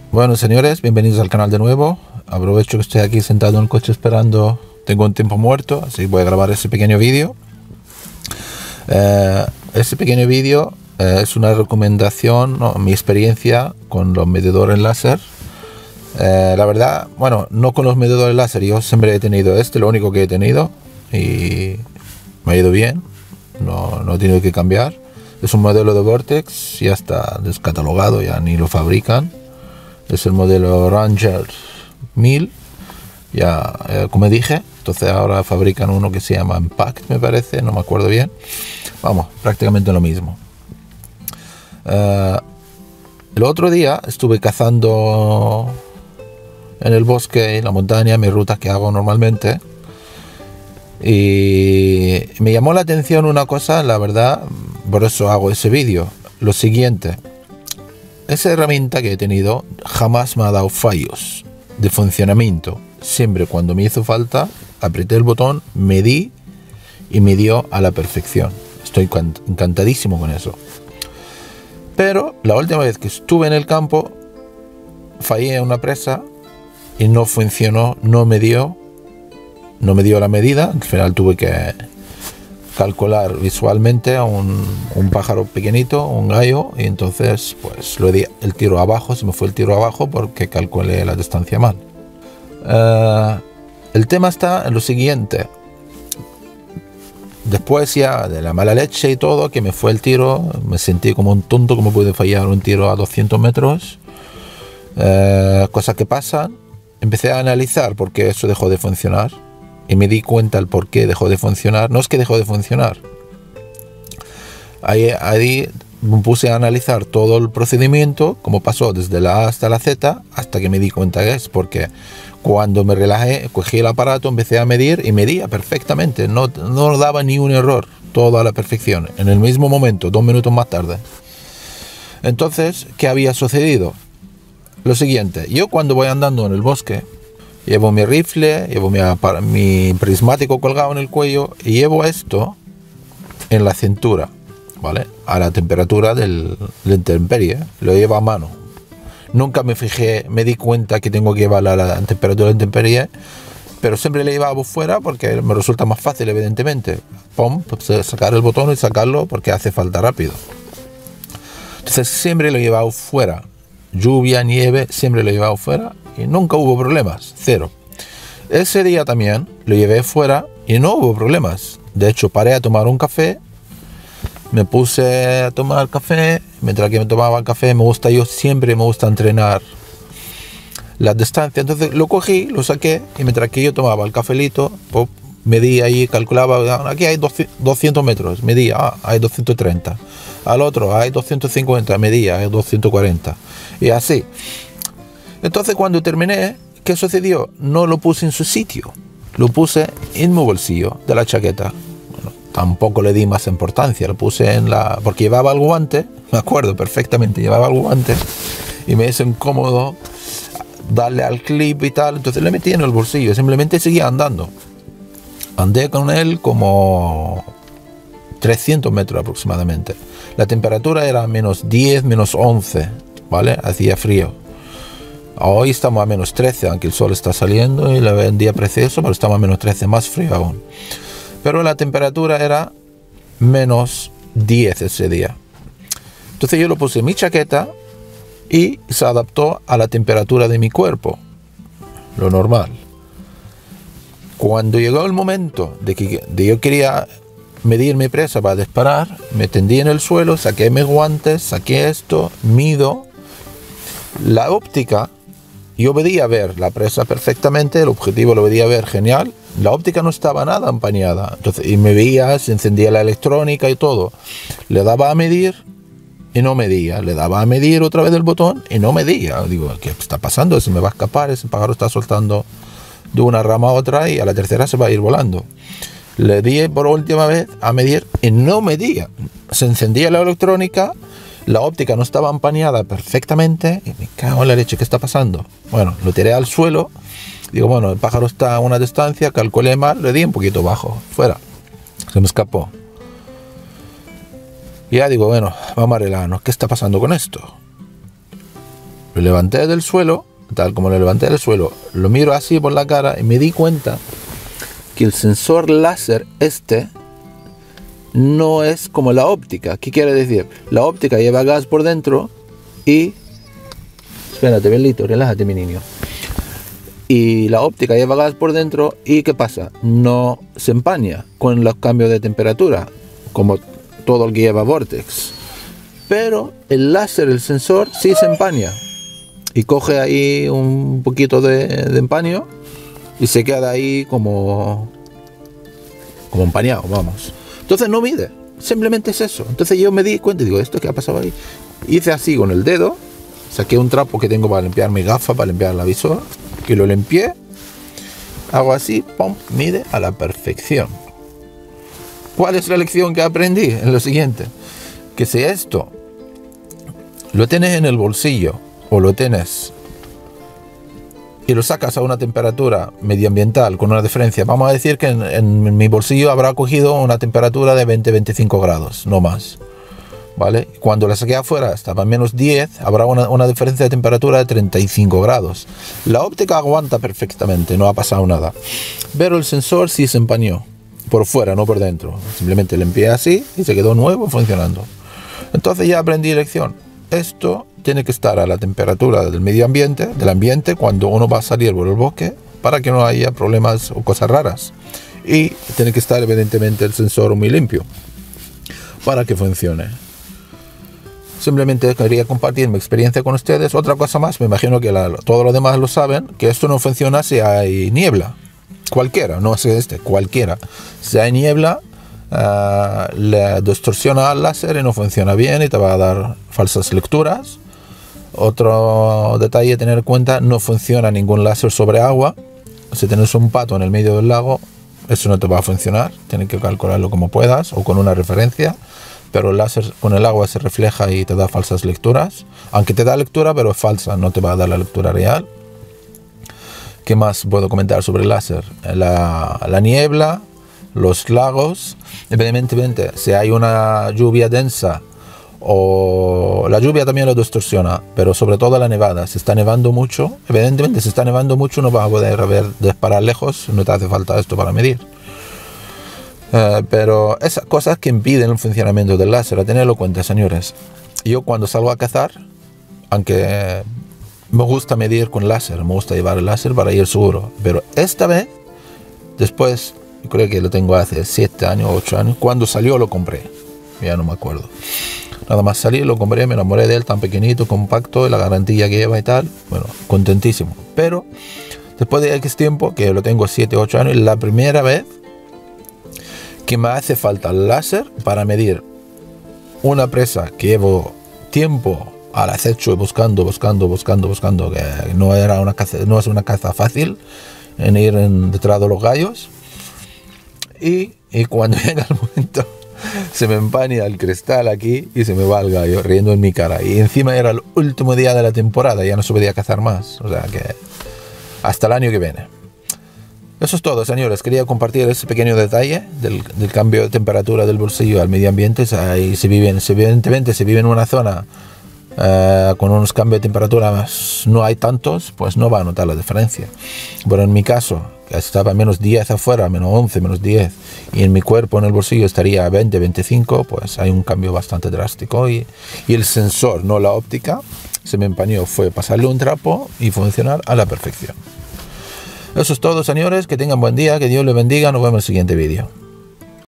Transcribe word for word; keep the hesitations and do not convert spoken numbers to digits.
Bueno, señores, bienvenidos al canal de nuevo. Aprovecho que estoy aquí sentado en el coche esperando. Tengo un tiempo muerto, así voy a grabar ese pequeño vídeo. Eh, ese pequeño vídeo eh, es una recomendación, ¿no? Mi experiencia con los medidores láser. Eh, la verdad, bueno, no con los medidores láser. Yo siempre he tenido este, lo único que he tenido, y me ha ido bien. No, no he tenido que cambiar. Es un modelo de Vortex, ya está descatalogado, ya ni lo fabrican. Es el modelo Ranger mil, ya eh, como dije. Entonces ahora fabrican uno que se llama Impact, me parece, no me acuerdo bien. Vamos, prácticamente lo mismo. Uh, el otro día estuve cazando en el bosque, en la montaña, mis rutas que hago normalmente. Y me llamó la atención una cosa, la verdad, por eso hago ese vídeo. Lo siguiente. Esa herramienta que he tenido jamás me ha dado fallos de funcionamiento. Siempre cuando me hizo falta, apreté el botón, medí y me dio a la perfección. Estoy encantadísimo con eso. Pero la última vez que estuve en el campo, fallé en una presa y no funcionó, no me dio, no me dio la medida. Al final tuve que calcular visualmente a un, un pájaro pequeñito, un gallo, y entonces pues lo di el tiro abajo, se me fue el tiro abajo porque calculé la distancia mal. Uh, el tema está en lo siguiente. Después ya de la mala leche y todo, que me fue el tiro, me sentí como un tonto, como puede fallar un tiro a doscientos metros. Uh, cosas que pasan. Empecé a analizar por qué eso dejó de funcionar. Y me di cuenta el por qué dejó de funcionar. No es que dejó de funcionar. Ahí, ahí me puse a analizar todo el procedimiento, cómo pasó desde la A hasta la Z, hasta que me di cuenta que es porque cuando me relajé, cogí el aparato, empecé a medir y medía perfectamente. No, no daba ni un error, todo a la perfección. En el mismo momento, dos minutos más tarde. Entonces, ¿qué había sucedido? Lo siguiente, yo cuando voy andando en el bosque, llevo mi rifle, llevo mi, mi prismático colgado en el cuello y llevo esto en la cintura, ¿vale? A la temperatura del, de la intemperie, lo llevo a mano. Nunca me fijé, me di cuenta que tengo que llevar a la temperatura de la intemperie, pero siempre le llevaba fuera porque me resulta más fácil, evidentemente. Pum, pues sacar el botón y sacarlo porque hace falta rápido. Entonces siempre lo he llevado fuera. Lluvia, nieve, siempre lo he llevado fuera y nunca hubo problemas, cero. Ese día también lo llevé fuera y no hubo problemas. De hecho, paré a tomar un café, me puse a tomar café. Mientras que me tomaba el café, me gusta, yo siempre me gusta entrenar la distancia. Entonces lo cogí, lo saqué y mientras que yo tomaba el cafelito, pop, medí ahí, calculaba, aquí hay doscientos metros, medía, ah, hay doscientos treinta. Al otro hay doscientos cincuenta, medía, hay doscientos cuarenta. Y así. Entonces cuando terminé, ¿qué sucedió? No lo puse en su sitio, lo puse en mi bolsillo de la chaqueta. Bueno, tampoco le di más importancia, lo puse en la... porque llevaba el guante, me acuerdo perfectamente, llevaba el guante y me hizo incómodo darle al clip y tal, entonces le metí en el bolsillo, simplemente seguía andando. Andé con él como trescientos metros aproximadamente. La temperatura era menos diez, menos once, ¿vale? Hacía frío. Hoy estamos a menos trece, aunque el sol está saliendo y le ve un día precioso, pero estamos a menos trece, más frío aún. Pero la temperatura era menos diez ese día. Entonces yo lo puse en mi chaqueta y se adaptó a la temperatura de mi cuerpo, lo normal. Cuando llegó el momento de que de yo quería medir mi presa para disparar, me tendí en el suelo, saqué mis guantes, saqué esto, mido. La óptica, yo podía ver la presa perfectamente, el objetivo lo podía ver genial. La óptica no estaba nada empañada. Entonces, y me veía, se encendía la electrónica y todo. Le daba a medir y no medía. Le daba a medir otra vez el botón y no medía. Digo, ¿qué está pasando? Se me va a escapar, ese pájaro está soltando de una rama a otra y a la tercera se va a ir volando. Le di por última vez a medir y no medía. Se encendía la electrónica, la óptica no estaba empañada perfectamente y me cago en la leche, ¿qué está pasando? Bueno, lo tiré al suelo, digo, bueno, el pájaro está a una distancia, calculé mal, le di un poquito bajo, fuera, se me escapó. Y ya digo, bueno, vamos a arreglarnos, ¿qué está pasando con esto? lo levanté del suelo, tal como lo levanté del suelo, lo miro así por la cara y me di cuenta que el sensor láser este no es como la óptica. ¿Qué quiere decir? La óptica lleva gas por dentro y... Espérate, Belito, relájate, mi niño. Y la óptica lleva gas por dentro y ¿qué pasa? No se empaña con los cambios de temperatura, como todo el que lleva Vortex. Pero el láser, el sensor, sí se empaña. Y coge ahí un poquito de, de empaño y se queda ahí como... como empañado, vamos. Entonces no mide, simplemente es eso. Entonces yo me di cuenta y digo, ¿esto qué ha pasado ahí? Hice así con el dedo, saqué un trapo que tengo para limpiar mi gafa, para limpiar la visor, y lo limpié, hago así, pum, mide a la perfección. ¿Cuál es la lección que aprendí? En lo siguiente, que si esto lo tienes en el bolsillo, o lo tienes y lo sacas a una temperatura medioambiental con una diferencia, vamos a decir que en, en mi bolsillo habrá cogido una temperatura de veinte a veinticinco grados, no más, ¿vale? Cuando la saqué afuera estaba a menos diez, habrá una, una diferencia de temperatura de treinta y cinco grados. La óptica aguanta perfectamente, no ha pasado nada, pero el sensor sí se empañó, por fuera, no por dentro. Simplemente limpié así y se quedó nuevo funcionando. Entonces ya aprendí lección. Esto tiene que estar a la temperatura del medio ambiente, del ambiente, cuando uno va a salir por el bosque, para que no haya problemas o cosas raras. Y tiene que estar evidentemente el sensor muy limpio para que funcione. Simplemente quería compartir mi experiencia con ustedes. Otra cosa más, me imagino que la, todos los demás lo saben, que esto no funciona si hay niebla. Cualquiera, no es este, cualquiera. Si hay niebla, Uh, le distorsiona al láser y no funciona bien y te va a dar falsas lecturas. Otro detalle a tener en cuenta, no funciona ningún láser sobre agua. Si tienes un pato en el medio del lago, eso no te va a funcionar. Tienes que calcularlo como puedas o con una referencia, pero el láser con el agua se refleja y te da falsas lecturas, aunque te da lectura pero es falsa, no te va a dar la lectura real. ¿Qué más puedo comentar sobre el láser? La, la niebla, los lagos, evidentemente si hay una lluvia densa, o la lluvia también lo distorsiona, pero sobre todo la nevada. Si está nevando mucho, evidentemente si está nevando mucho no vas a poder ver disparar lejos, no te hace falta esto para medir. Uh, pero esas cosas que impiden el funcionamiento del láser, a tenerlo en cuenta, señores. Yo cuando salgo a cazar, aunque me gusta medir con láser, me gusta llevar el láser para ir seguro, pero esta vez, después, creo que lo tengo hace siete años, ocho años, cuando salió lo compré, ya no me acuerdo. Nada más salí, lo compré, me enamoré de él, tan pequeñito, compacto, y la garantía que lleva y tal, bueno, contentísimo. Pero después de X tiempo, que lo tengo siete, ocho años, la primera vez que me hace falta el láser para medir una presa que llevo tiempo al acecho, buscando, buscando, buscando, buscando, que no era una caza, no es una caza fácil en ir en, detrás de los gallos. Y, y cuando llega el momento, se me empaña el cristal aquí y se me va el gallo riendo en mi cara. Y encima era el último día de la temporada, ya no se podía cazar más. O sea que hasta el año que viene. Eso es todo, señores. Quería compartir ese pequeño detalle del, del cambio de temperatura del bolsillo al medio ambiente. O sea, y si viven, si evidentemente, si viven en una zona uh, con unos cambios de temperatura más, no hay tantos, pues no va a notar la diferencia. Pero en mi caso, que estaba a menos diez afuera, menos once, menos diez, y en mi cuerpo, en el bolsillo, estaría a veinte, veinticinco, pues hay un cambio bastante drástico. Y, y el sensor, no la óptica, se me empañó. Fue pasarle un trapo y funcionar a la perfección. Eso es todo, señores. Que tengan buen día, que Dios les bendiga. Nos vemos en el siguiente vídeo.